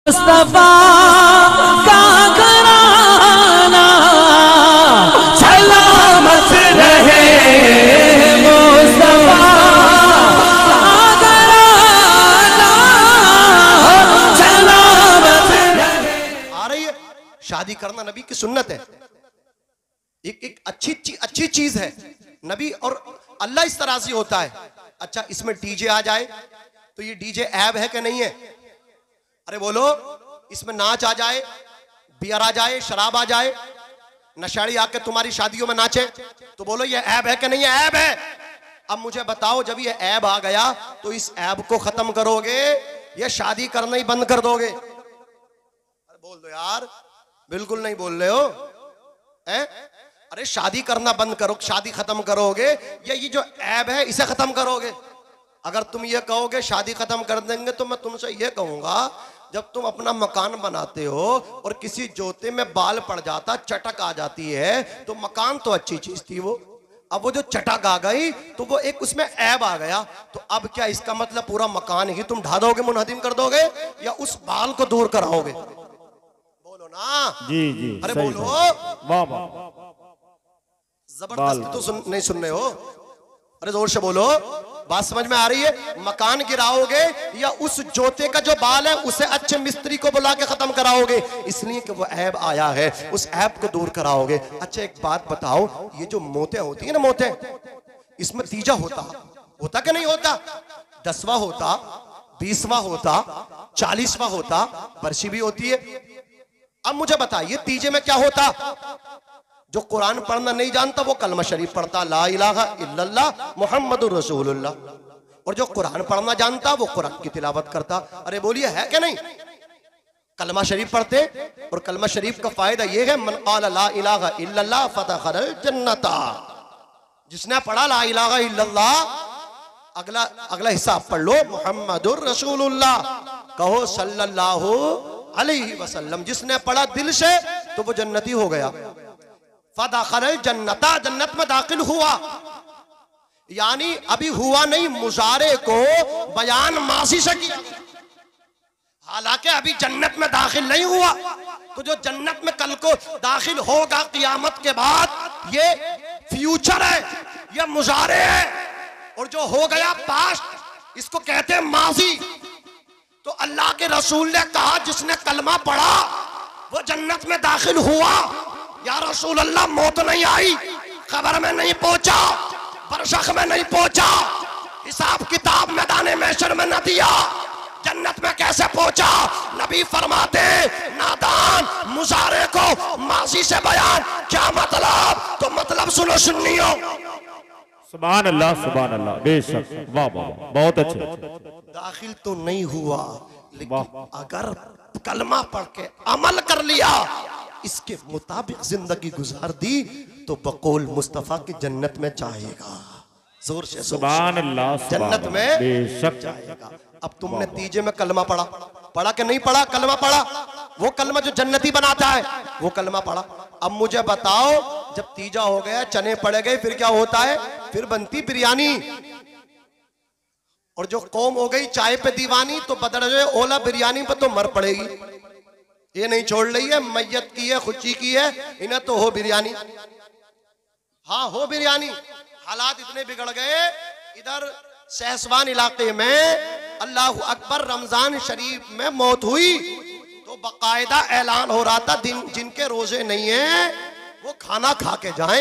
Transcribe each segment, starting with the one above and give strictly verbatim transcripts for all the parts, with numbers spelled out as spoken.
मुस्तफा का घराना सलामत रहे, मुस्तफा का घराना सलामत रहे। आ रही है, शादी करना नबी की सुन्नत है, एक एक अच्छी ची, अच्छी चीज है। नबी और अल्लाह इस तरह से होता है। अच्छा, इसमें डीजे आ जाए तो ये डीजे ऐब है कि नहीं है? अरे बोलो, इसमें नाच आ जाए, बियर आ जाए, शराब आ जाए, नशाड़ी आके तुम्हारी शादियों में नाचे, तो बोलो ये ऐब है कि नहीं है? ऐब है। अब मुझे बताओ, जब ये ऐब आ गया तो इस ऐब को खत्म करोगे या शादी करना ही बंद कर दोगे? अरे बोल दो यार, बिल्कुल नहीं बोल रहे हो है? अरे शादी करना बंद करो, शादी खत्म करोगे या ये जो ऐब है इसे खत्म करोगे? अगर तुम ये कहोगे शादी खत्म कर देंगे तो मैं तुमसे ये कहूंगा, जब तुम अपना मकान बनाते हो और किसी जोते में बाल पड़ जाता, चटक आ जाती है, तो मकान तो अच्छी चीज थी वो, अब वो जो चटक आ गई तो वो एक उसमें ऐब आ गया, तो अब क्या इसका मतलब पूरा मकान ही तुम ढा दोगे, मुनहदिम कर दोगे, या उस बाल को दूर कराओगे? बोलो ना जी जी। अरे सही बोलो, वाह वाह, जबरदस्ती तो सुन, नहीं सुन रहे हो? अरे जोर से बोलो, बात समझ में आ रही है? मकान गिराओगे या उस जोते का जो बाल है उसे अच्छे मिस्त्री को बुला के खत्म कराओगे, इसलिए कि वो ऐब आया है, उस ऐब को दूर कराओगे। अच्छा एक बात बताओ, ये जो मोते होती है ना, मोते, इसमें तीजा होता होता कि नहीं होता? दसवां होता, बीसवां होता, चालीसवां होता, बरसी भी होती है। अब मुझे बताइए, तीजे में क्या होता? जो कुरान पढ़ना नहीं जानता वो कलमा शरीफ पढ़ता, ला इलाहा इल्लल्लाह मुहम्मदुर रसूलुल्लाह, और जो कुरान पढ़ना जानता वो कुरान की तिलावत करता। अरे बोलिए है कि नहीं? कलमा शरीफ पढ़ते, और कलमा शरीफ का फायदा ये है, मन क़ाला ला इलाहा इल्लल्लाह फदखलल जन्नता, जिसने पढ़ा ला इलाहा इल्लल्लाह, अगला अगला हिस्सा आप पढ़ लो, मुहम्मदुर रसूलुल्लाह, कहो सल्लल्लाहु अलैहि वसल्लम, जिसने पढ़ा दिल से तो वो जन्नती हो गया। फदखलल जन्नता, जन्नत में दाखिल हुआ, यानी अभी हुआ नहीं, मुजारे को बयान मासी से किया, हालांकि अभी जन्नत में दाखिल नहीं हुआ। तो जो जन्नत में कल को दाखिल होगा कियामत के बाद, ये फ्यूचर है, ये मुजारे है, और जो हो गया पास्ट, इसको कहते हैं माजी। तो अल्लाह के रसूल ने कहा, जिसने कलमा पढ़ा वो जन्नत में दाखिल हुआ। या रसूल अल्लाह, मौत नहीं आई, खबर में नहीं पहुंचा, बरसख में नहीं पहुंचा, हिसाब किताब मैदान महशर में न दिया, जन्नत में कैसे पहुंचा? नबी फरमाते, नादान मुजारे को माजी से बयान, क्या मतलब? तो मतलब सुनो सुन्नियों, सुभान अल्लाह सुभान अल्लाह, बेशक, वाह वाह, बहुत अच्छे। दाखिल तो नहीं हुआ, लेकिन अगर कलमा पढ़ के अमल कर लिया, इसके मुताबिक जिंदगी गुजार दी, तो बकौल मुस्तफा की जन्नत में जाएगा। जोर से सुभान अल्लाह, जन्नत में बेशक जाएगा। अब तुमने तीजे में कलमा पढ़ा, पढ़ा कि नहीं पढ़ा? कलमा पढ़ा, वो कलमा जो जन्नती बनाता है वो कलमा पढ़ा। अब मुझे बताओ, जब तीजा हो गया, चने पड़ गए, फिर क्या होता है? फिर बनती बिरयानी, और जो कौम हो गई चाय पे दीवानी, तो बदल जाए ओला बिरयानी पे तो मर पड़ेगी। ये नहीं छोड़ रही है, मैयत की है, खुची की है, इन्हें तो हो बिरयानी। हाँ हो बिरयानी। हालात इतने बिगड़ गए, इधर सहसवान इलाके में अल्लाह अकबर रमजान शरीफ में मौत हुई, तो बकायदा ऐलान हो रहा था, दिन जिनके रोजे नहीं है वो खाना खा के जाएं।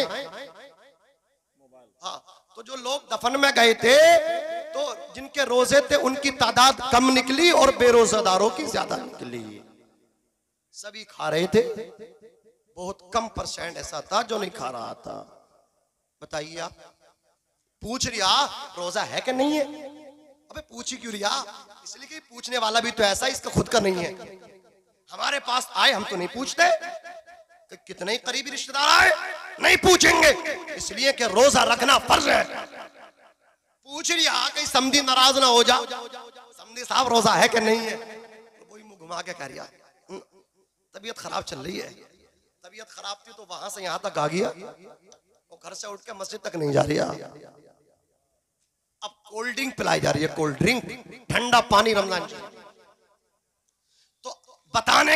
हाँ, तो जो लोग दफन में गए थे, तो जिनके रोजे थे उनकी तादाद कम निकली और बेरोजेदारों की ज्यादा निकली। सभी खा रहे थे, बहुत कम परसेंट ऐसा था जो नहीं खा रहा था। बताइए आप, पूछ रिया रोजा है कि नहीं है? अबे पूछ ही क्यों रिया? इसलिए कि पूछने वाला भी तो ऐसा, इसका खुद का नहीं है। हमारे पास आए, हम तो नहीं पूछते कि कितने ही करीबी रिश्तेदार आए, नहीं पूछेंगे, इसलिए कि रोजा रखना फर्ज है। पूछ रिया कहीं समधी नाराज ना हो जा, समधी साहब रोजा है कि नहीं है? तो वही मुंह घुमा के कह रिया, तबीयत खराब चल रही है। तबीयत खराब थी तो वहां से यहां तक आ गया, और घर से उठ के मस्जिद तक नहीं जा रही। अब कोल्ड ड्रिंक पिलाई जा रही है, कोल्ड ड्रिंक, ठंडा पानी रमजान। तो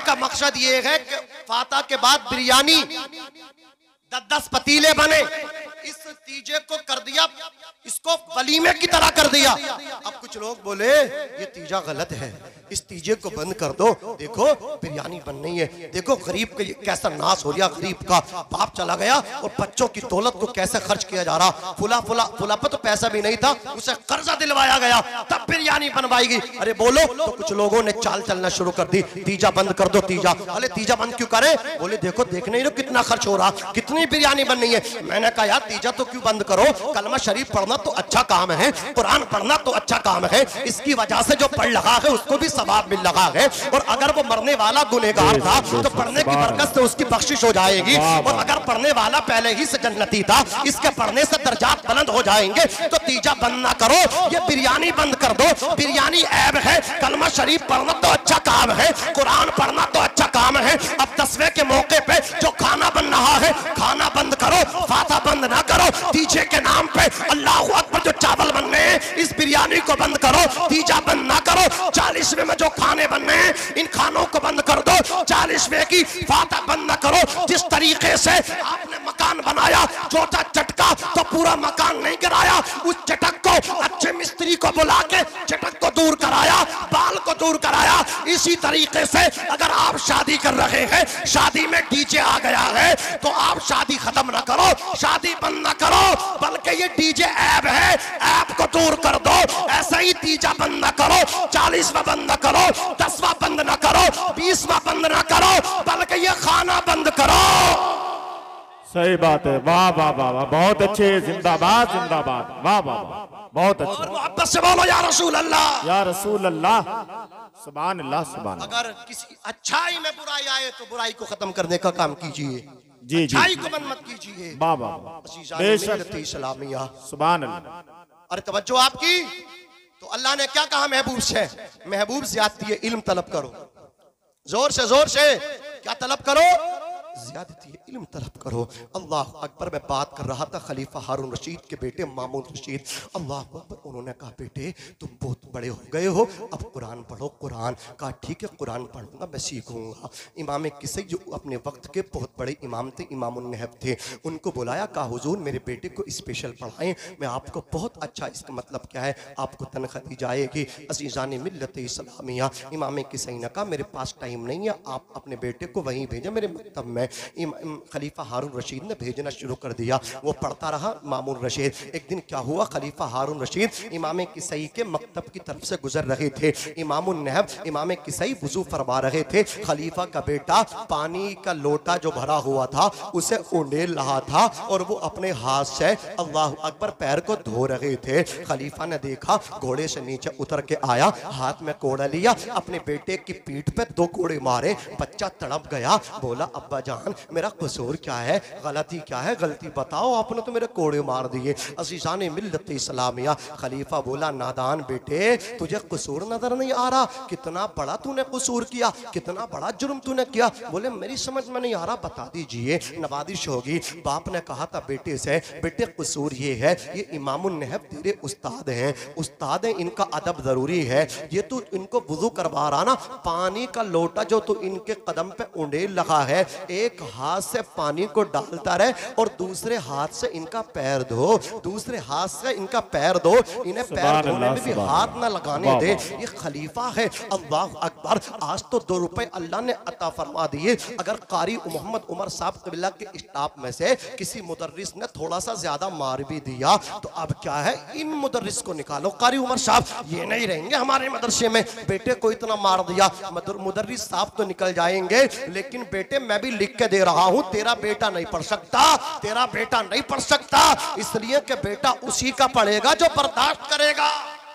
का मकसद ये है कि फाता के बाद बिरयानी दस दस पतीले बने, इस तीजे को कर दिया, इसको वलीमे की तरह कर दिया। अब कुछ लोग बोले ये तीजा गलत है, इस तीजे को बंद कर दो, देखो बिरयानी बन रही है, देखो गरीब का कैसा नाश हो गया, गरीब का बाप चला गया और बच्चों की दौलत को कैसे खर्च किया जा रहा, फुला फुला फुला पर तो पैसा भी नहीं था, उसे कर्जा दिलवाया गया, तब बिरयानी बनवाएगी। अरे बोलो, तो कुछ लोगों ने चाल चलना शुरू कर दी, तीजा बंद कर दो, तीजा। अरे तीजा बंद क्यों करें? बोले देखो देखने ही लो कितना खर्च हो रहा, कितनी बिरयानी बन रही है। मैंने कहा यार तीजा तो क्यों बंद करो, कलमा शरीफ पढ़ना तो अच्छा काम है, कुरान पढ़ना तो अच्छा काम है, इसकी वजह से जो पढ़ लगा है उसको भी सवाब मिल लगा है, और अगर वो मरने वाला गुनहगार था तो पढ़ने की बरकत से उसकी बख्शिश हो जाएगी, और अगर पढ़ने वाला पहले ही से जन्नती था, इसके पढ़ने से दर्जात बुलंद हो जाएंगे। तो तीजा बंद ना करो, ये बिरयानी बंद कर दो। बिरयानी ऐब है, कलमा शरीफ पढ़ना तो अच्छा काम है, कुरान पढ़ना तो अच्छा काम है। अब दसवें के मौके पे जो खाना बन रहा है, खाना बंद करो, फाता बंद ना करो। तीजे के नाम पे अल्लाह अकबर जो चावल बन रहे हैं, इस बिरयानी को बंद करो, तीजा बंद ना करो। चालीसवें में जो खाने बन रहे हैं, इन खानों को बंद कर दो। चालीसवें की फाता बंद ना करो। जिस तरीके से आपने मकान बनाया, चोटा चटका तो पूरा मकान नहीं गिराया, उस चटक को अच्छे मिस्त्री को बुला के चटक को दूर कराया, बाल को दूर कराया। इसी तरीके से अगर आप शादी कर रहे हैं, शादी में डीजे आ गया है, तो आप शादी खत्म ना करो, शादी बंद ना करो, बल्कि ये डीजे ऐब है, ऐब को दूर कर दो। ऐसा ही तीजा बंद ना करो, चालीसवां बंद ना करो, दसवां बंद ना करो, बीसवां बंद ना करो, बल्कि ये खाना बंद करो। सही बात है, वाह वाह वाह वाह, बहुत अच्छे, जिंदाबाद जिंदाबाद, वाह वाह वाह, बहुत अच्छा। और मोहब्बत से बोलो या रसूल अल्लाह, या रसूल अल्लाह, सुभान अल्लाह सुभान। अगर किसी अच्छाई में बुराई आए तो बुराई को खत्म करने का काम कीजिए, जी जी, अच्छाई को बंद मत कीजिए। वाह वाह, बेशक, इस्लामिया, सुभान अल्लाह। अरे तवज्जो आपकी, तो अल्लाह ने क्या कहा महबूब से? महबूब ज्यादती इल्म तलब करो, जोर से जोर से क्या तलब करो? ज़्यादती इल्म तलब करो। अल्लाह अकबर। मैं बात कर रहा था खलीफा हारून रशीद के बेटे मामून रशीद, अल्लाह अकबर। उन्होंने कहा बेटे तुम बहुत बड़े हो गए हो, अब कुरान पढ़ो। कुरान कहा ठीक है कुरान पढ़ूंगा, मैं सीखूंगा। इमाम किसी जो अपने वक्त के बहुत बड़े इमाम थे, इमामुन नहब थे, उनको बुलाया, कहा हुजूर मेरे बेटे को स्पेशल पढ़ाएं, मैं आपको बहुत अच्छा, इसका मतलब क्या है आपको तनख्वाह दी जाएगी। अज़ीज़ान मिल्लत इस्लामिया। इमाम किसी ने कहा मेरे पास टाइम नहीं है, आप अपने बेटे को वहीं भेजें मेरे मकतब में। खलीफा हारून रशीद ने भेजना शुरू कर दिया, वो पढ़ता रहा मामून रशीद। एक दिन क्या हुआ, खलीफा हारून रशीद इमाम किसई के मकतब की तरफ से गुजर रहे थे। इमामुन नहब इमाम किसई वुजू फरमा रहे थे। खलीफा का बेटा पानी का लोटा जो भरा हुआ था उसे उंडेल रहा था और वो अपने हाथ से अल्लाह अकबर पैर को धो रहे थे। खलीफा ने देखा, घोड़े से नीचे उतर के आया, हाथ में कोड़ा लिया, अपने बेटे की पीठ पे दो कोड़े मारे। बच्चा तड़प गया, बोला अब्बा जान मेरा कसूर क्या है, गलती क्या है, गलती बताओ, आपने तो मेरे कोड़े मार दिए। अज़ीज़ान मिल्लत इस्लामिया। खलीफा बोला नादान बेटे तुझे कसूर नजर नहीं आ रहा, कितना बड़ा तूने कसूर किया, कितना बड़ा जुर्म तूने किया। बोले मेरी समझ में नहीं आ रहा, बता दीजिए। नवाजिश होगी। बाप ने कहा था बेटे से, बेटे कसूर ये है, ये इमामुन नहब तेरे उस्ताद हैं, उस्ताद हैं, इनका अदब जरूरी है। ये तू इनको वुजू करवा रहा ना, पानी का लोटा जो तू इनके कदम पे उंडेल लगा है, एक हाथ से पानी को डालता रहे और दूसरे हाथ से इनका पैर धो, दूसरे हाथ से इनका पैर धो, इन्हें पैर धोने में भी हाथ ना लगाने दे। ये खलीफा है। अल्लाह अकबर। आज तो दो रुपए अल्लाह ने अता फरमा दिए। अगर कारी मोहम्मद उमर साहब कबिला के स्टाफ में से किसी मुदर्रिस ने थोड़ा सा ज्यादा मार भी दिया तो अब क्या है, इन मुदर्रिस को निकालो। कारी उमर साहब ये नहीं रहेंगे हमारे मदरसे में, बेटे को इतना मार दिया, मुदर्रिस साहब तो निकल जाएंगे, लेकिन बेटे मैं भी लिख के दे रहा हूं, तेरा बेटा नहीं पढ़ सकता, तेरा बेटा नहीं पढ़ सकता, इसलिए कि बेटा उसी का पढ़ेगा जो बर्दाश्त करेगा।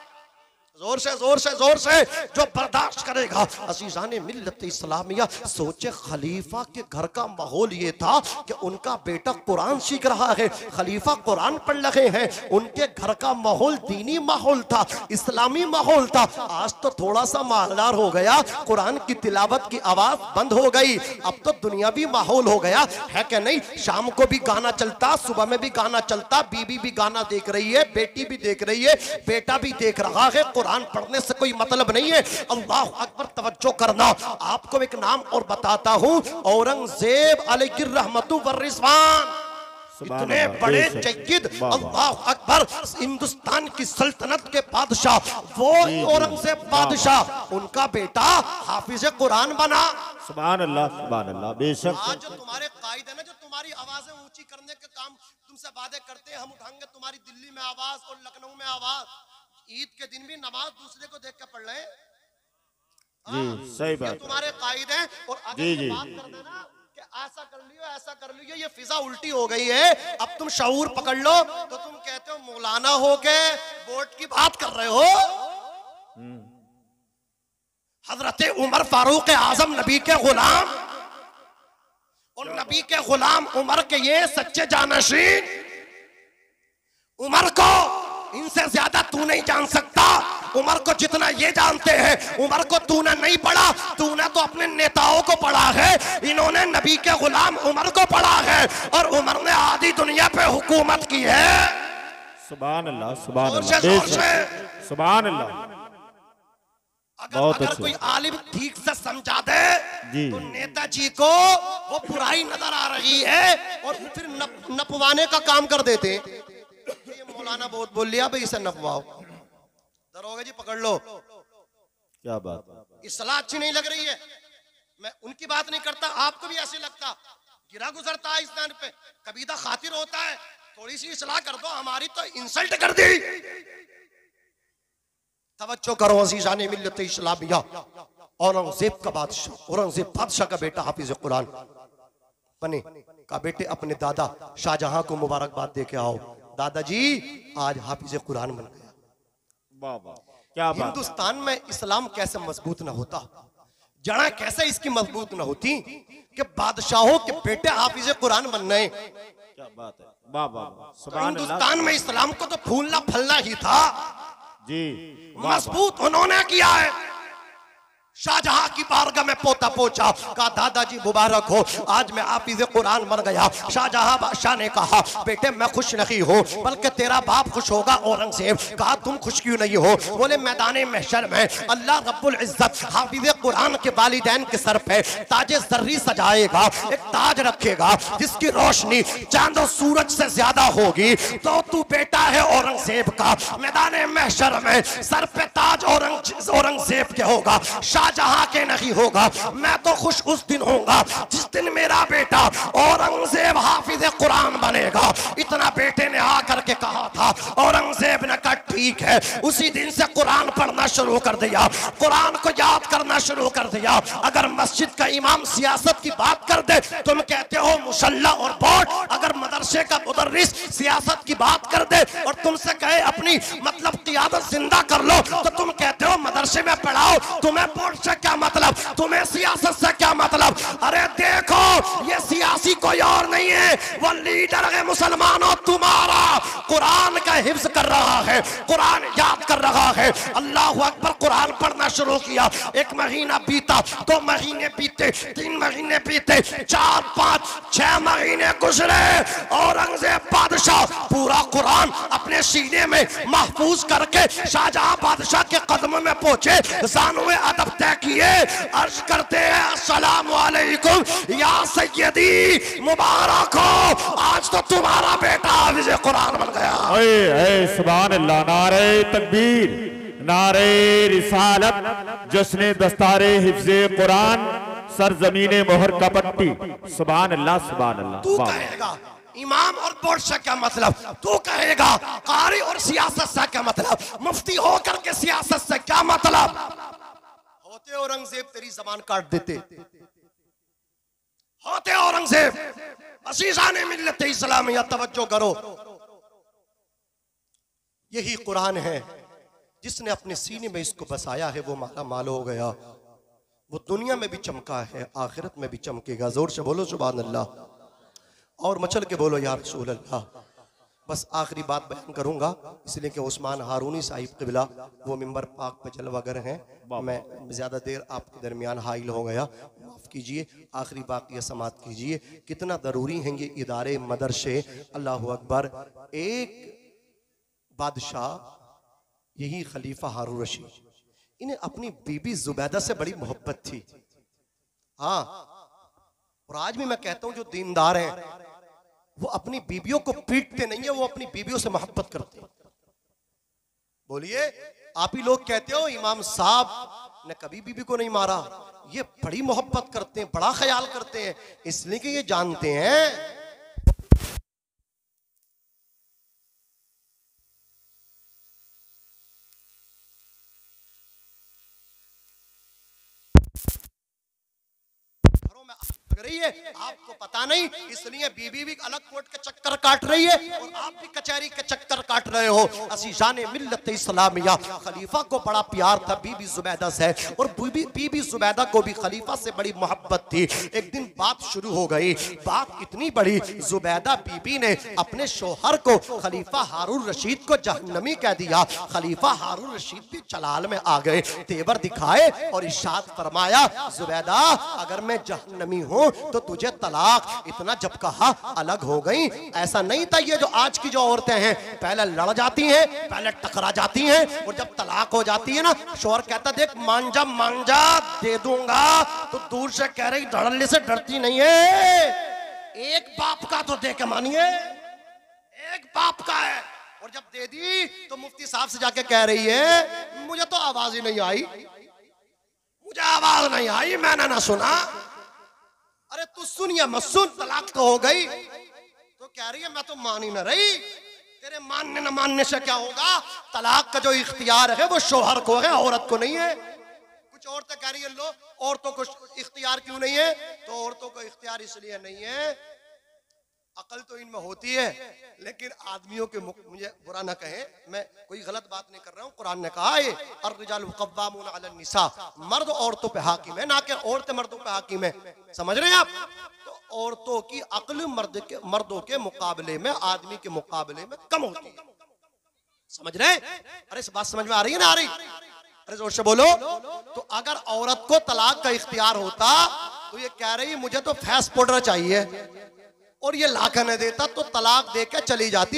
जोर से जोर से जोर से जो बर्दाश्त करेगा। अज़ीज़ान मिल्लत इस्लामिया। सोचे खलीफा के घर का माहौल ये था कि उनका बेटा कुरान सीख रहा है, खलीफा कुरान पढ़ रहे हैं, उनके घर का माहौल दीनी माहौल था, इस्लामी माहौल था। आज तो थोड़ा सा मालदार हो गया, कुरान की तिलावत की आवाज बंद हो गई, अब तो दुनियावी माहौल हो गया है कि नहीं। शाम को भी गाना चलता, सुबह में भी गाना चलता, बीबी भी गाना देख रही है, बेटी भी देख रही है, बेटा भी देख रहा है, कुरान कुरान पढ़ने से कोई मतलब नहीं है। अल्लाह अकबर, तवज्जो करना, आपको एक नाम और बताता हूं, औरंगजेब अलैहि रहमतु व रिजवान, इतने बड़े जय्यद, अल्लाह अकबर, हिंदुस्तान की सल्तनत के बादशाह, वो औरंगजेब बादशाह, उनका बेटा हाफिज कुरान बना। सुभान अल्लाह, सुभान अल्लाह, बेशक। आज जो तुम्हारे कायदे हैं ना, जो तुम्हारी आवाजें ऊंची करने के काम तुमसे वादे करते हैं, हम उठाएंगे तुम्हारी दिल्ली में आवाज और लखनऊ में आवाज, ईद के दिन भी नमाज दूसरे को देख के पढ़ रहे हैं। जी सही बात, तुम्हारे कायदे हैं। और अगर जी जी बात कर देना कि ऐसा कर लियो ऐसा कर लियो, ये फिजा उल्टी हो गई है, अब तुम शऊर पकड़ लो, तो तुम कहते हो मौलाना हो के वोट की बात कर रहे हो। हजरत उमर फारूक आजम नबी के गुलाम, और नबी के गुलाम उमर के ये सच्चे जानशीन, उमर को इनसे ज्यादा तू नहीं जान सकता। उमर को जितना ये जानते हैं, उमर को तूने नहीं पढ़ा, तूने तो अपने नेताओं को पढ़ा है। इन्होंने नबी के गुलाम उमर को पढ़ा है, और उमर ने आधी दुनिया पे हुकूमत की है। सुभान अल्लाह, सुभान जोर से, अल्लाह, जोर से। सुभान अल्लाह। अगर, अगर कोई आलिम ठीक से समझा दे जी, तो नेताजी को वो बुराई नजर आ रही है, और फिर नप, नपवाने का काम कर देते। ये मौलाना बहुत बोल लिया भाई, इसे नपवाओ, दरोगा जी पकड़ लो। क्या बात, इस्लाह अच्छी नहीं लग रही है, मैं उनकी बात नहीं करता, आपको भी ऐसे लगता, गिरा गुजरता है इस दान पे, कबीदा खातिर होता है, थोड़ी सी इस्लाह कर दो, हमारी तो इंसल्ट कर दी। तवज्जो करो अज़ीज़ान मिल्लत इस्लामिया, औरंगजेब का बादशाह, औरंगजेब बादशाह का बेटा हाफिज कुरान बने, का बेटे अपने दादा शाहजहां को मुबारकबाद दे के आओ, दादाजी आज हाफिज कुरान बन गया। वाह वाह, क्या बात। हिंदुस्तान में इस्लाम कैसे मजबूत न होता, जड़ा कैसे इसकी मजबूत न होती कि बादशाहों के बेटे हाफिज कुरान बन गए। क्या बात है, वाह वाह, तो हिंदुस्तान में इस्लाम को तो फूलना फलना ही था जी, मजबूत उन्होंने किया है। शाहजहां की बारगाह में पोता पहुंचा, कहा दादाजी मुबारक हो, आज मैं हाफिज कुरान बन गया। शाहजहां बादशाह ने कहा बेटे मैं खुश नहीं हूँ, बल्कि तेरा बाप खुश होगा औरंगजेब। कहा तुम खुश क्यों नहीं हो? बोले मैदान महशर में अल्लाह रब्बुल इज्जत हाफिज कुरान के वालिदैन के सर पे ताजे जर्री सजाएगा, एक ताज रखेगा जिसकी रोशनी चांद और सूरज से ज्यादा होगी, तो तू बेटा है औरंगजेब का। मैदान महशर में सर पे ताज औरंगजेब के होगा, शाहजहां के नहीं होगा। मैं तो खुश उस दिन होगा जिस दिन मेरा बेटा औरंगजेब हाफिज कुरान बनेगा। इतना बेटे ने आकर के कहा था, औरंगजेब ने कहा ठीक है। उसी दिन से कुरान पढ़ना शुरू कर दिया, कुरान को याद करना शुरू कर दिया। अगर मस्जिद का इमाम सियासत की बात कर दे तुम कहते हो मुसल्ला और बोर्ड, अगर मदरसे का मुदर्रिस सियासत की बात कर दे और तुमसे कहे अपनी मतलब क़ियादत जिंदा कर लो, तो तुम कहते हो मदरसे में पढ़ाओ। तुम्हें बोर्ड से क्या मतलब, तुम्हें सियासत से क्या मतलब? अरे देखो ये सियासी कोई और नहीं है, वो लीडर है मुसलमानों तुम्हारा। कुरान का हिफ्ज कर रहा है, कुरान याद कर रहा है। अल्लाह अकबर, कुरान पढ़ना शुरू किया। एक महीना बीता, दो महीने बीते, तीन महीने बीते, चार पांच छह महीने गुजरे। औरंगजेब बादशाह पूरा कुरान अपने सीने में महफूज करके शाहजहां बादशाह के कदमों में पहुंचे, ज़ानुए अदब तय किए, अर्ज करते हैं अस्सलाम वालेकुम या सैयदी, मुबारक हो, आज तो तुम्हारा बेटा हाफिज कुरान बन गया। ऐ ऐ सुभान अल्लाह, नारे तकबीर, नारे रिसालत, जश्न दस्तारे हिफ्ज़े कुरान, सरजमीने मोहर का पट्टी। सुभान अल्लाह, सुभान अल्लाह। तू कहेगा इमाम और बोर्ड से क्या मतलब, तू कहेगा कारी और सियासत से क्या मतलब, मुफ्ती होकर के सियासत से क्या मतलब? होते औरंगजेब तेरी जबान काट देते, होते औरंगजेब। अज़ीज़ान मिल्लत इस्लामिया, तवज्जो करो, यही कुरान है जिसने अपने सीने में इसको बसाया है, वो माला माल हो गया। वो दुनिया में भी चमका है, आखिरत में भी चमकेगा। जोर से बोलो सुभान अल्लाह, और मचल के बोलो या रसूल अल्लाह। बस आखिरी बात बयान करूंगा, इसलिए कि उस्मान हारूनी साहिब क़िबला वो मिंबर पाक पे जलवागर हैं, मैं ज़्यादा देर आपके दरमियान हाइल हो गया, माफ़ कीजिए। आखिरी बाक़िया समात कीजिए, कितना ज़रूरी हैं ये इदारे मदरसे। अल्लाह अकबर, एक बादशाह यही खलीफा हारून रशीद, इन्हें अपनी बीबी जुबैदा से बड़ी मोहब्बत थी। हाँ, और आज भी मैं कहता हूं जो दीनदार हैं वो अपनी बीबियों को पीटते नहीं है, वो अपनी बीबियों से मोहब्बत करते हैं। बोलिए, आप ही लोग कहते हो इमाम साहब ने कभी बीबी को नहीं मारा, ये बड़ी मोहब्बत करते हैं, बड़ा ख्याल करते हैं, इसलिए कि ये जानते हैं रही है, आपको पता नहीं, इसलिए बीबी भी अलग कोर्ट के चक्कर काट रही है और आप भी कचहरी के चक्कर काट रहे हो। अज़ीज़ान मिल्लत इस्लामिया, खलीफा को बड़ा प्यार था बीबी जुबैदा से, और बीबी बीबी जुबैदा को भी खलीफा से बड़ी मोहब्बत थी। एक दिन बात शुरू हो गई, बात इतनी बड़ी, जुबैदा बीबी ने अपने शोहर को खलीफा हारून रशीद को जहन्नमी कह दिया। खलीफा हारून रशीद भी जलाल में आ गए, तेवर दिखाए और इरशाद फरमाया, जुबैदा अगर मैं जहन्नमी हूँ तो तुझे तलाक। इतना जब कहा अलग हो गई। ऐसा नहीं था ये जो आज की जो औरतें हैं, पहले लड़ जाती हैं, पहले टकरा जाती हैं, और जब तलाक हो जाती है ना, शोहर कहता देख मांझा मांझा दे दूंगा, तो दूर से कह रही धड़ल्ले से डरती नहीं है, एक बाप का तो दे के मानिए, एक बाप का है। और जब दे दी तो मुफ्ती साहब से जाके कह रही है मुझे तो आवाज ही नहीं आई, मुझे आवाज नहीं आई, मैंने ना सुना। अरे तू सुन या मत सुन, तलाक तो हो गई। तो कह रही है मैं तो मान ही ना रही, तेरे मानने न मानने से क्या होगा, तलाक का जो इख्तियार है वो शोहर को है, औरत को नहीं है। कुछ औरतें कह रही है लो औरतों को इख्तियार क्यों नहीं है, तो औरतों को इख्तियार इसलिए नहीं है, अकल तो इनमें होती है, लेकिन आदमियों के मुख, मुझे बुरा ना कहे, मैं कोई गलत बात नहीं कर रहा हूँ। कुरान ने कहा है अर्रिजालु क़व्वामून अला निसा, मर्द औरतों पे हाकिम है, ना कि औरतें मर्दों पे हाकिम है। समझ रहे हैं आप? तो औरतों की अक्ल मर्द के मर्दों के मुकाबले में, आदमी के मुकाबले में कम होती है। समझ रहे हैं? अरे इस बात समझ में आ रही है ना? आ रही? अरे जोर से बोलो। तो अगर औरत को तलाक का इख्तियार होता तो ये कह रही मुझे तो फैस पाउडर चाहिए, और ये लाख न देता तो तलाक देकर चली जाती,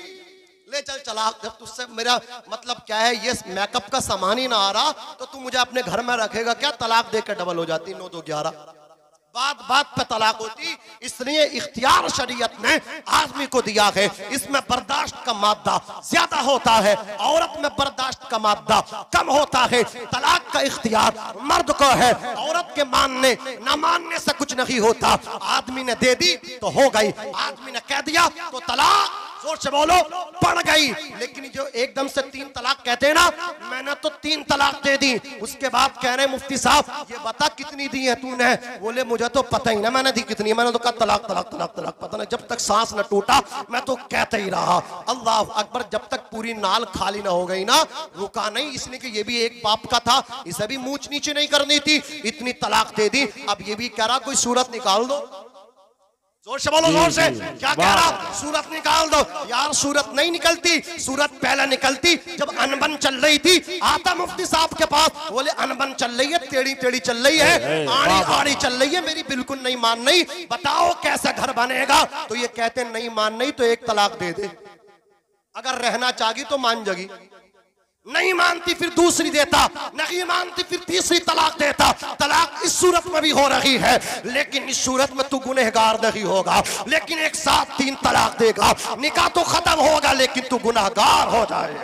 ले चल तलाक, जब तुझसे मेरा मतलब क्या है, ये मेकअप का सामान ही ना आ रहा तो तू मुझे अपने घर में रखेगा क्या, तलाक देकर डबल हो जाती, नौ दो ग्यारह, बात बात पे तलाक होती। इसलिए इख्तियार शरीयत ने आदमी को दिया है, इसमें बर्दाश्त का मादा ज्यादा होता है, औरत में बर्दाश्त का मादा कम होता है। तलाक का इख्तियार मर्द को है, औरत के मानने न मानने से कुछ नहीं होता। आदमी ने दे दी तो हो गई, आदमी ने कह दिया तो तलाक, जोर से बोलो, पड़ गई। लेकिन जो एकदम से तीन तलाक कहते हैं ना, मैंने तो तीन तलाक दे दी, उसके बाद कह रहे मुफ्ती साहब ये बता कितनी दी है तूने, बोले मुझे तो पता ही ना मैंने दी कितनी, मैंने तो कहा तलाक तलाक तलाक तलाक, पता नहीं, जब तक सांस न टूटा मैं तो कहते ही रहा अल्लाह अकबर, जब तक पूरी नाल खाली ना हो गई ना, रुका नहीं। इसलिए कि ये भी एक बाप का था, इसे भी मूंछ नीचे नहीं करनी थी, इतनी तलाक दे दी। अब ये भी कह रहा कोई सूरत निकाल दो, जोर से बोलो, जोर से, क्या कह रहा, सूरत निकाल दो। यार सूरत नहीं निकलती, सूरत पहले निकलती जब अनबन चल रही थी। आता मुफ्ती साहब के पास, बोले अनबन चल रही है, टेढ़ी टेढ़ी चल रही है, आड़ी आड़ी चल रही है, मेरी बिल्कुल नहीं मान रही, बताओ कैसा घर बनेगा। तो ये कहते नहीं मान नहीं तो एक तलाक दे दे, अगर रहना चाहगी तो मान जागी, नहीं मानती फिर दूसरी देता, नहीं मानती फिर तीसरी तलाक देता। तलाक इस सूरत में भी हो रही है, लेकिन इस सूरत में तू गुनहगार नहीं होगा, लेकिन एक साथ तीन तलाक देगा, निकाह तो खत्म होगा लेकिन तू गुनहगार हो जाएगा,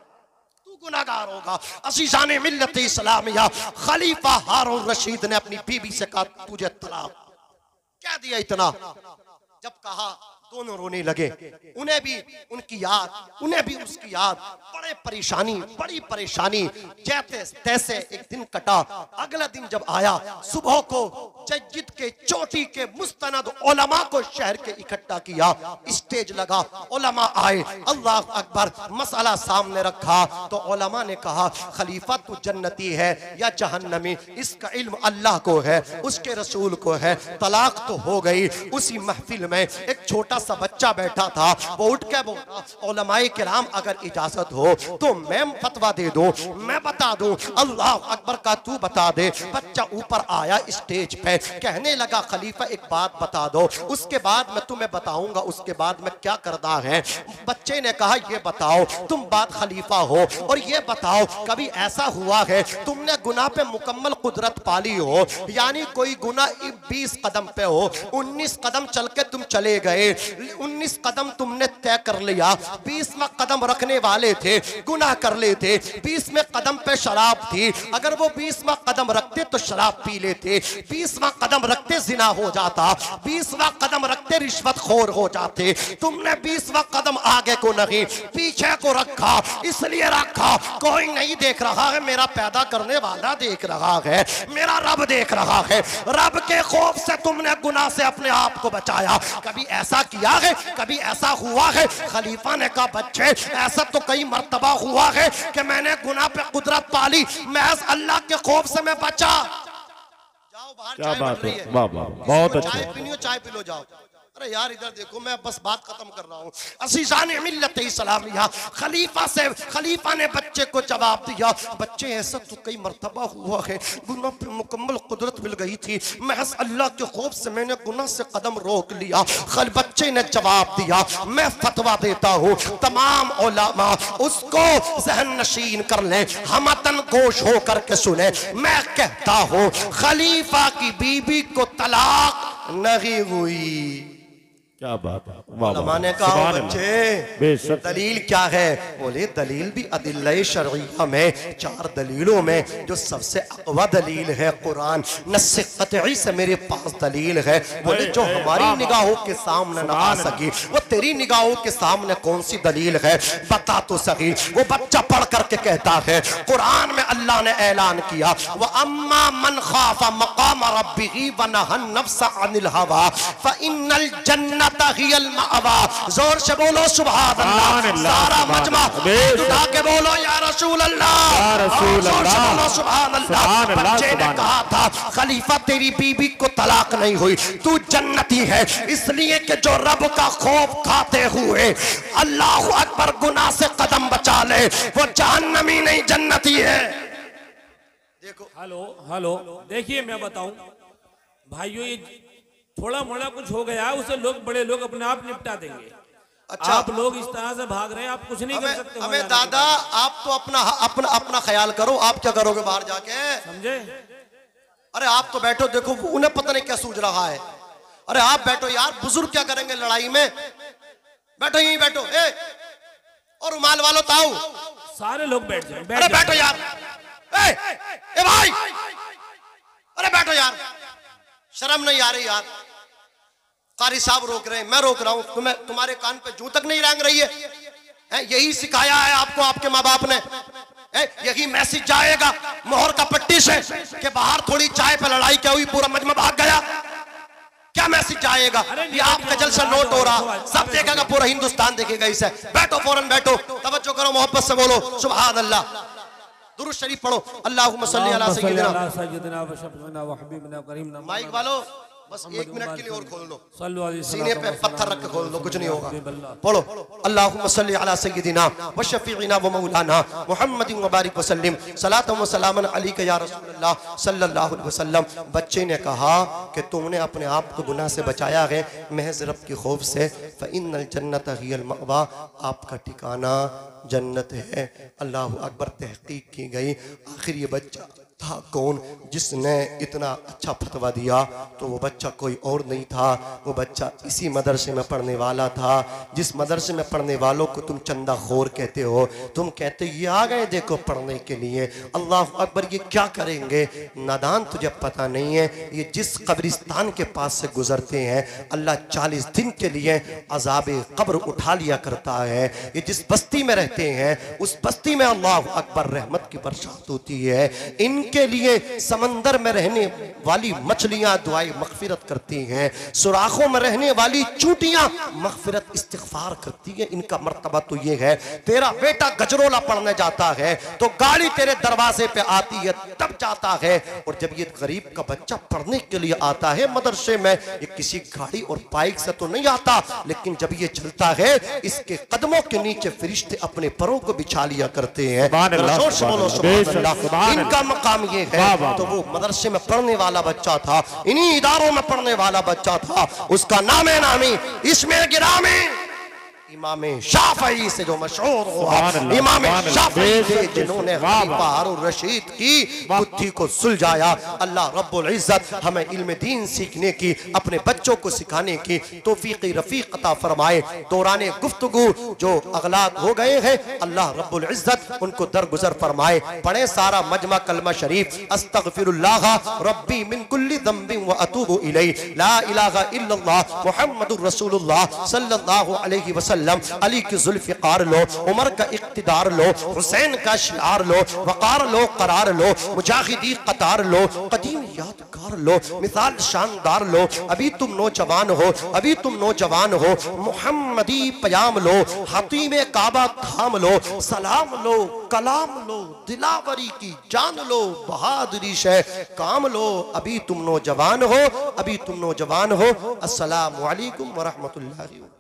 तू गुनहगार होगा। अज़ीज़ान मिल्लत इस्लामिया, खलीफा हारून रशीद ने अपनी बीबी से कहा तुझे तलाक, क्या दिया इतना, जब कहा दोनों रोने लगे, उन्हें भी उनकी याद, उन्हें भी उसकी याद, बड़े परेशानी बड़ी परेशानी, जैसे तैसे एक दिन कटा। अगला दिन जब आया, सुबह को जज्जिद के चोटी के मुस्तनद उलमा को शहर के इकट्ठा किया, स्टेज लगा, उलमा आए, अल्लाह अकबर, मसला सामने रखा। तो उलमा ने कहा खलीफा तू जन्नती है या जहन्नमी, इसका इल्म अल्लाह को है, उसके रसूल को है। तलाक तो हो गई। उसी महफिल में एक छोटा सा बच्चा बैठा था, वो उठ के बोला उलमाए किराम अगर इजाजत हो तो मैं फतवा दे दूं, मैं बता दूं। अल्लाह अकबर का तू बता दे। बच्चा ऊपर आया स्टेज पे, है। कहने लगा खलीफा एक बात बता दो, उसके बाद मैं तुम्हें बताऊंगा उसके बाद मैं क्या करना है। बच्चे ने कहा ये बताओ, तुम बात खलीफा हो और ये बताओ कभी ऐसा हुआ है तुमने गुनाह पे मुकम्मल कुदरत पाली हो, यानी कोई गुनाह बीस कदम पे हो, उन्नीस कदम चल के तुम चले गए, उन्नीस कदम तुमने तय कर लिया, बीसवां कदम रखने वाले थे, गुनाह कर लेते, बीसवें कदम पे शराब थी, अगर वो बीसवां कदम रखते तो शराब पी लेते, बीसवां कदम रखते जिना हो जाता, बीसवां कदम रखते रिश्वत खोर हो जाते। तुमने बीसवां कदम आगे को नहीं पीछे को रखा, इसलिए रखा कोई नहीं देख रहा है, मेरा पैदा करने वाला देख रहा है, मेरा रब देख रहा है, रब के खौफ से तुमने गुनाह से अपने आप को बचाया। कभी ऐसा किया है, कभी ऐसा हुआ है? खलीफा ने कहा बच्चे ऐसा तो कई मर्तबा हुआ है कि मैंने गुनाह पे कुदरत पाली, महज अल्लाह के खौफ से मैं बचा। जाओ बाहर, क्या चाय बात बन रही है, है, वाह वाह, बहुत अच्छा। चाय पीनी हो चाय पी लो, जाओ। अरे यार इधर देखो, मैं बस बात खत्म कर रहा हूँ। अज़ीज़ान मिल्लत इस्लामिया, खलीफा से खलीफा ने बच्चे को जवाब दिया, बच्चे ऐसा तो कई मर्तबा हुआ है, गुनाह पे मुकम्मल कुदरत मिल गई थी, महज अल्लाह के खौफ से मैंने गुनाह से कदम रोक लिया। खल बच्चे ने जवाब दिया, मैं फतवा देता हूँ तमाम उलमा उसको ज़हन नशीन कर ले, हमतन गोश हो करके सुने। मैं कहता हूँ खलीफा की बीबी को तलाक नहीं हुई। क्या बात है, वाह वाह, उलमा ने कहा सुभान बच्चे बेशक। दलील क्या है? बोले दलील भी अदिल्ले शरइया में चार दलीलों में जो सबसे अक़वा दलील है कुरान, नस्से क़तई से मेरे पास दलील है। बोले जो हमारी निगाहों के सामने न आ सकी वो तेरी निगाहों के सामने कौन सी दलील है, बता तो सही। वो बच्चा पढ़ करके कहता है कुरान में अल्लाह ने ऐलान किया, व अम्मा मन खाफा मकाम रब्बिही व नहन नफ्स अनिल हवा फ़इन्नल जन्नत जोर से बोलो सुभान अल्लाह। सारा मजमा उठा के बोलो या रसूल अल्लाह, जोर से बोलो सुभान अल्लाह। बच्चे ने कहा था खलीफा तेरी बीबी को तलाक नहीं हुई, तू जन्नती है, इसलिए कि जो रब का खौफ खाते हुए अल्लाह अकबर गुनाह से कदम बचा ले वो जहन्नमी नहीं जन्नती है। देखो हेलो हेलो, देखिए मैं बताऊं भाइयों, ये थोड़ा मोड़ा कुछ हो गया उसे लोग बड़े लोग अपने आप निपटा देंगे। अच्छा, आप लोग इस तरह से भाग रहे हैं, आप कुछ नहीं कर सकते। हमें दादा आप तो अपना अपना अपना ख्याल करो, आप क्या करोगे बाहर जाके, समझे? अरे आप तो बैठो, देखो उन्हें पता नहीं क्या सूझ रहा है। अरे आप बैठो यार, बुजुर्ग क्या करेंगे लड़ाई में, बैठो यहीं बैठो। ए और रुमाल वालों ताऊ, सारे लोग बैठ जाए। अरे बैठो यार, ए, ए भाई, अरे बैठो यार, शर्म नहीं आ रही यार? कारी साहब रोक रहे हैं, मैं रोक रहा हूं, तुम्हें तुम्हारे कान पे जूं तक नहीं रेंग रही है, है? यही सिखाया है आपको आपके माँ बाप ने, है? यही मैसेज जाएगा मोहर का पट्टी से कि बाहर थोड़ी चाय पे लड़ाई क्या हुई पूरा मजमा भाग गया, क्या मैसेज जाएगा? ये आपका जलसा नोट हो रहा, सब देखेगा, पूरा हिंदुस्तान देखेगा इसे। बैठो फौरन बैठो, तवज्जो करो, मोहब्बत से बोलो सुभान अल्लाह, दुरूद शरीफ पढ़ो, अल्लाहुम्मा सल्ली अला सय्यिदिना। माइक वालों बस एक मिनट के लिए और खोल लो, सीने पे पत्थर रख के खोल लो, कुछ नहीं होगा। पढ़ो अल्लाहुम्मा सल्ली अला सय्यिदिना व शफीइना व मौलाना मुहम्मदिन व बारिक व सल्लिम सलातन व सलामन अलैका या रसूलल्लाह सल्लल्लाहु अलैहि वसल्लम। बच्चे ने कहा कि तुमने अपने आप को गुनाह से बचाया है महज रब के खौफ से, फ़इन्नल जन्नत हियल मअवा, आपका ठिकाना जन्नत है। अल्लाह अकबर, तहकीक की गई आखिर ये बच्चा था कौन जिसने इतना अच्छा फतवा दिया? तो वो बच्चा कोई और नहीं था, वो बच्चा इसी मदरसे में पढ़ने वाला था, जिस मदरसे में पढ़ने वालों को तुम चंदा खोर कहते हो। तुम कहते ये आ गए देखो पढ़ने के लिए, अल्लाह अकबर ये क्या करेंगे? नादान, तुझे पता नहीं है ये जिस कब्रिस्तान के पास से गुजरते हैं अल्लाह चालीस दिन के लिए अजाब कब्र उठा लिया करता है। ये जिस बस्ती में रहते हैं उस बस्ती में अल्लाह अकबर रहमत की बरसात होती है। इन के लिए समंदर में रहने वाली मछलियां दुआई मगफिरत करती हैं, सुराखों में रहने वाली चूटियां मगफिरत इस्तिगफार करती है। इनका मर्तबा तो ये है, तेरा बेटा गजरोला पढ़ने जाता है तो गाड़ी तेरे दरवाजे पे आती है तब जाता है, और जब ये गरीब का बच्चा पढ़ने के लिए आता है मदरसे में, ये किसी गाड़ी और बाइक से तो नहीं आता, लेकिन जब ये चलता है इसके कदमों के नीचे फरिश्ते अपने परों को बिछा लिया करते हैं। इनका मकाम काम ये है, तो वो मदरसे में पढ़ने वाला बच्चा था, इन्हीं इदारों में पढ़ने वाला बच्चा था, उसका नाम है नामी इसमें गिरामी इमाम शाफई से जो मशहूर हुआ, इमाम शाफई थे जिन्होंने खलीफा हारून रशीद की बुद्धि को सुलझाया। अल्लाह रब्बुल इज्जत हमें इल्म दीन सीखने की, अपने बच्चों को सिखाने की तौफीक रफीक अता फरमाए। दौराने गुफ्तगू जो अगलात हो गए हैं, अल्लाह रब्बुल इज्जत उनको दरगुजर फरमाए। पढ़े सारा मजमा कलमा शरीफ, अस्तगफिरुल्लाह रब्बी मिन कुल्ली ज़ंबिन व अतूबु इलैहि, ला इलाहा इल्लल्लाह मुहम्मदुर रसूलुल्लाह सल्लल्लाहु अलैहि वसल्लम। अली की जुल्फ़िकार लो, उमर का इक़्तिदार लो, हुसैन का शिआर लो, वक़ार लो, करार लो, मुजाहिदी कतार लो, कदीम यादगार लो, मिसाल शानदार लो। अभी तुम नौजवान हो, अभी तुम नौजवान हो, मुहम्मदी पयाम लो, हतीमे काबा थाम लो, सलाम लो, कलाम लो, दिलावरी की जान लो, बहादुरी से काम लो। अभी तुम नौजवान हो, अभी तुम नौजवान हो। अस्सलामु अलैकुम व रहमतुल्लाहि।